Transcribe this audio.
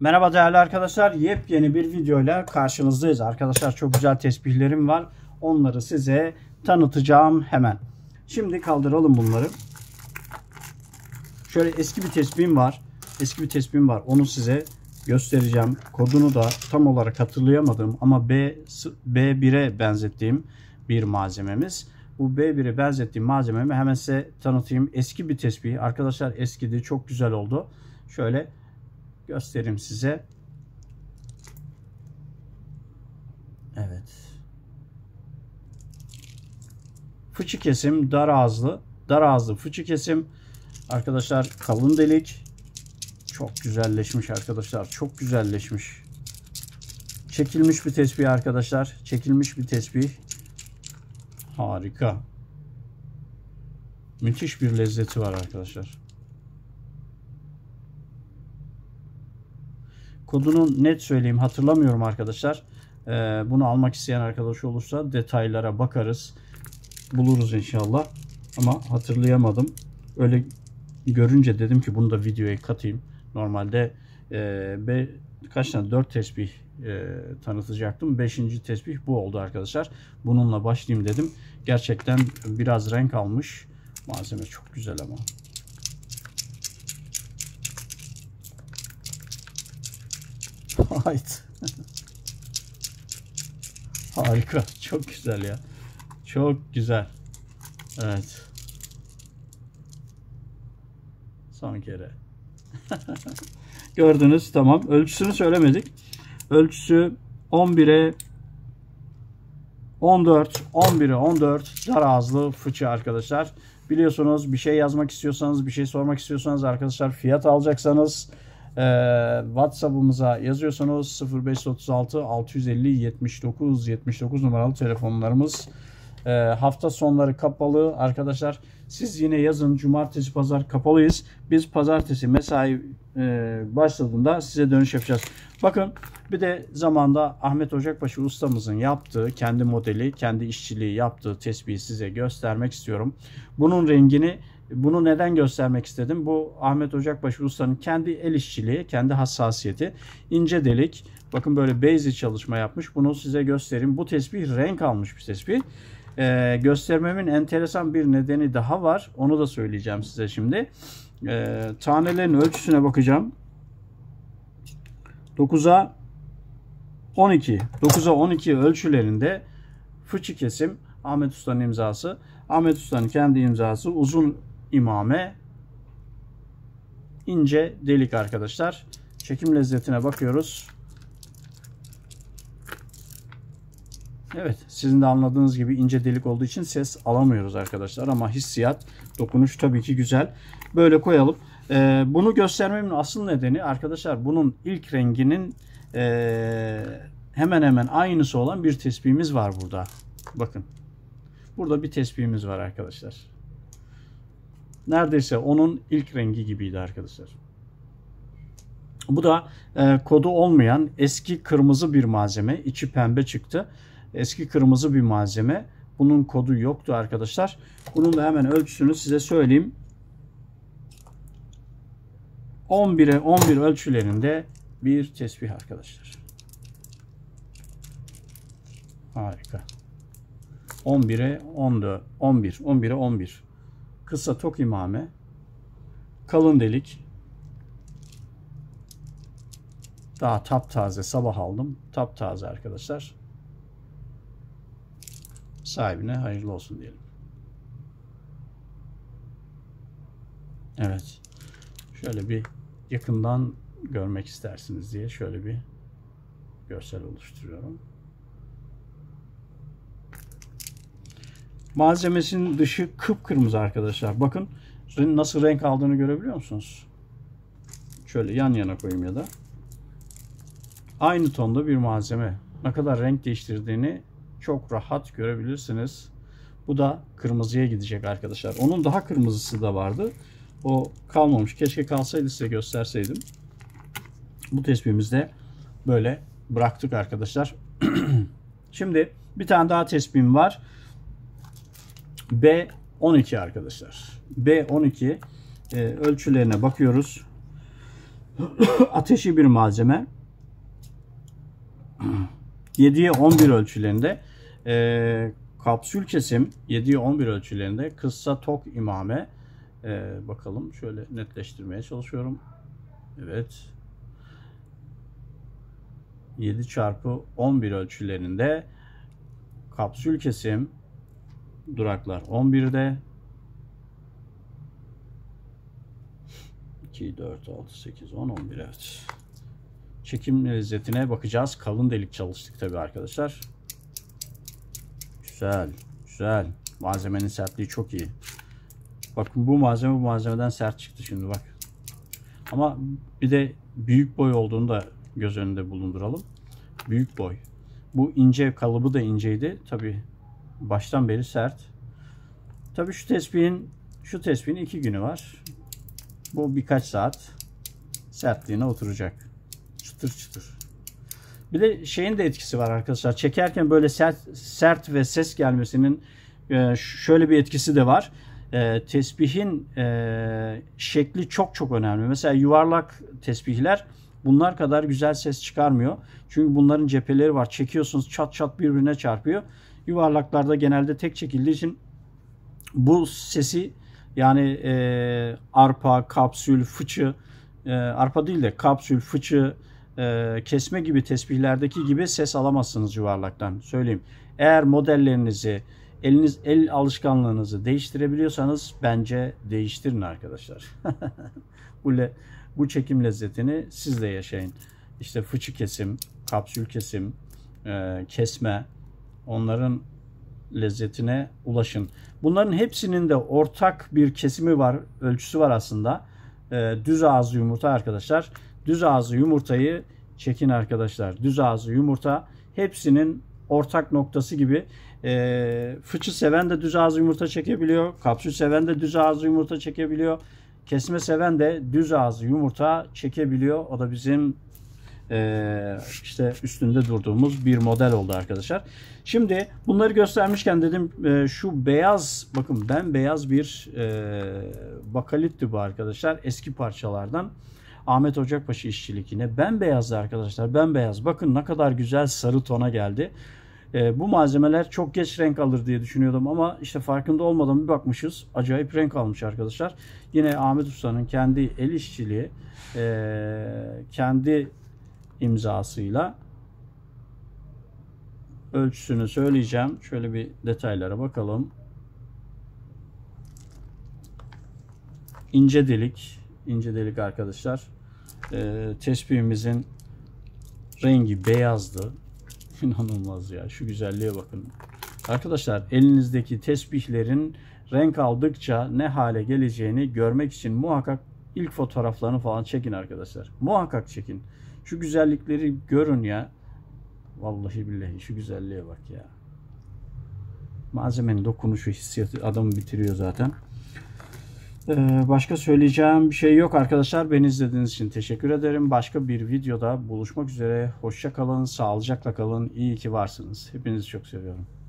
Merhaba değerli arkadaşlar. Yepyeni bir videoyla karşınızdayız. Arkadaşlar çok güzel tesbihlerim var. Onları size tanıtacağım hemen. Şimdi kaldıralım bunları. Şöyle eski bir tespihim var. Onu size göstereceğim. Kodunu da tam olarak hatırlayamadım ama B1'e benzettiğim bir malzememiz. Bu B1'e benzettiğim malzememi hemen size tanıtayım. Eski bir tespih. Arkadaşlar eskidi. Çok güzel oldu. Şöyle göstereyim size. Evet. Fıçı kesim, dar ağızlı fıçı kesim. Arkadaşlar kalın delik. Çok güzelleşmiş arkadaşlar. Çok güzelleşmiş. Çekilmiş bir tespih arkadaşlar. Çekilmiş bir tespih. Harika. Müthiş bir lezzeti var arkadaşlar. Kodunu net söyleyeyim, hatırlamıyorum arkadaşlar. Bunu almak isteyen arkadaş olursa detaylara bakarız. Buluruz inşallah. Ama hatırlayamadım. Öyle görünce dedim ki bunu da videoya katayım. Normalde kaç tane 4 tesbih tanıtacaktım. 5. tesbih bu oldu arkadaşlar. Bununla başlayayım dedim. Gerçekten biraz renk almış. Malzeme çok güzel ama. Hayt. Harika. Çok güzel ya. Çok güzel. Evet. Son kere. Gördünüz, tamam. Ölçüsünü söylemedik. Ölçüsü 11'e 14, 11'e 14 dar ağızlı fıçı arkadaşlar. Biliyorsunuz bir şey yazmak istiyorsanız, bir şey sormak istiyorsanız arkadaşlar, fiyat alacaksanız WhatsApp'ımıza yazıyorsunuz. 0536 650 79 79 numaralı telefonlarımız. Hafta sonları kapalı arkadaşlar. Siz yine yazın, cumartesi pazar kapalıyız. Biz pazartesi mesai başladığında size dönüş yapacağız. Bakın, bir de zamanda Ahmet Ocakbaşı ustamızın yaptığı, kendi modeli, kendi işçiliği yaptığı tespihi size göstermek istiyorum. Bunun rengini, bunu neden göstermek istedim? Bu Ahmet Ocakbaşı ustanın kendi el işçiliği, kendi hassasiyeti. İnce delik. Bakın böyle beyzi çalışma yapmış. Bunu size göstereyim. Bu tesbih renk almış bir tesbih. Göstermemin enteresan bir nedeni daha var. Onu da söyleyeceğim size şimdi. Tanelerin ölçüsüne bakacağım. 9'a 12. 9'a 12 ölçülerinde fıçı kesim, Ahmet Usta'nın imzası. Ahmet Usta'nın kendi imzası, uzun imame, ince delik arkadaşlar. Çekim lezzetine bakıyoruz. Evet, sizin de anladığınız gibi ince delik olduğu için ses alamıyoruz arkadaşlar. Ama hissiyat, dokunuş tabii ki güzel. Böyle koyalım. Bunu göstermemin asıl nedeni arkadaşlar, bunun ilk renginin hemen hemen aynısı olan bir tespihimiz var burada. Bakın. Burada bir tespihimiz var arkadaşlar. Neredeyse onun ilk rengi gibiydi arkadaşlar. Bu da kodu olmayan eski kırmızı bir malzeme. İçi pembe çıktı. Eski kırmızı bir malzeme. Bunun kodu yoktu arkadaşlar. Bunun da hemen ölçüsünü size söyleyeyim. 11'e 11 ölçülerinde bir tesbih arkadaşlar. Harika. 11'e 14, 11'e 11. Kısa tok imame. Kalın delik. Daha taptaze, sabah aldım. Taptaze arkadaşlar. Sahibine hayırlı olsun diyelim. Evet. Şöyle bir yakından görmek istersiniz diye şöyle bir görsel oluşturuyorum. Malzemesinin dışı kıpkırmızı arkadaşlar. Bakın nasıl renk aldığını görebiliyor musunuz? Şöyle yan yana koyayım ya da. Aynı tonda bir malzeme. Ne kadar renk değiştirdiğini çok rahat görebilirsiniz. Bu da kırmızıya gidecek arkadaşlar. Onun daha kırmızısı da vardı. O kalmamış. Keşke kalsaydı, size gösterseydim. Bu tespihimizde böyle bıraktık arkadaşlar. Şimdi bir tane daha tespihim var. B12 arkadaşlar. B12 ölçülerine bakıyoruz. Ateşi bir malzeme. 7'ye 11 ölçülerinde. Kapsül kesim 7'ye 11 ölçülerinde. Kıssa tok imame. Bakalım şöyle netleştirmeye çalışıyorum. Evet. 7 çarpı 11 ölçülerinde. Kapsül kesim. Duraklar 11'de. 2, 4, 6, 8, 10, 11 evet. Çekim lezzetine bakacağız. Kalın delik çalıştık tabii arkadaşlar. Güzel. Güzel. Malzemenin sertliği çok iyi. Bakın bu malzeme bu malzemeden sert çıktı şimdi bak. Ama bir de büyük boy olduğunu da göz önünde bulunduralım. Büyük boy. Bu ince kalıbı da inceydi. Tabii baştan beri sert. Tabii şu tespihin 2 günü var. Bu birkaç saat sertliğine oturacak. Çıtır çıtır. Bir de şeyin de etkisi var arkadaşlar. Çekerken böyle sert ve ses gelmesinin şöyle bir etkisi de var. Tespihin şekli çok çok önemli. Mesela yuvarlak tesbihler bunlar kadar güzel ses çıkarmıyor. Çünkü bunların cepheleri var. Çekiyorsunuz çat çat birbirine çarpıyor. Yuvarlaklarda genelde tek çekildiği için bu sesi yani arpa, kapsül, fıçı, arpa değil de kapsül, fıçı, kesme gibi tesbihlerdeki gibi ses alamazsınız yuvarlaktan. Söyleyeyim. Eğer modellerinizi, el alışkanlığınızı değiştirebiliyorsanız bence değiştirin arkadaşlar. Bu çekim lezzetini siz de yaşayın. İşte fıçı kesim, kapsül kesim, kesme, onların lezzetine ulaşın. Bunların hepsinin de ortak bir kesimi var, ölçüsü var aslında. Düz ağızlı yumurta arkadaşlar. Düz ağızlı yumurtayı çekin arkadaşlar. Düz ağızlı yumurta hepsinin ortak noktası gibi. Fıçı seven de düz ağızlı yumurta çekebiliyor. Kapsül seven de düz ağızlı yumurta çekebiliyor. Kesme seven de düz ağızlı yumurta çekebiliyor. O da bizim işte üstünde durduğumuz bir model oldu arkadaşlar. Şimdi bunları göstermişken dedim şu beyaz, bakın bembeyaz bir bakalitti bu arkadaşlar. Eski parçalardan. Ahmet Ocakbaşı işçilik yine. Bembeyazdı arkadaşlar. Bembeyaz. Bakın ne kadar güzel sarı tona geldi. Bu malzemeler çok geç renk alır diye düşünüyordum ama işte farkında olmadan bir bakmışız. Acayip renk almış arkadaşlar. Yine Ahmet Usta'nın kendi el işçiliği, kendi imzasıyla ölçüsünü söyleyeceğim. Şöyle bir detaylara bakalım. İnce delik arkadaşlar. Tespihimizin rengi beyazdı. İnanılmaz ya. Şu güzelliğe bakın. Arkadaşlar elinizdeki tesbihlerin renk aldıkça ne hale geleceğini görmek için muhakkak ilk fotoğraflarını falan çekin arkadaşlar. Muhakkak çekin. Şu güzellikleri görün ya. Vallahi billahi şu güzelliğe bak ya. Malzemenin dokunuşu, hissiyatı adamı bitiriyor zaten. Başka söyleyeceğim bir şey yok arkadaşlar. Beni izlediğiniz için teşekkür ederim. Başka bir videoda buluşmak üzere. Hoşça kalın, sağlıcakla kalın. İyi ki varsınız. Hepinizi çok seviyorum.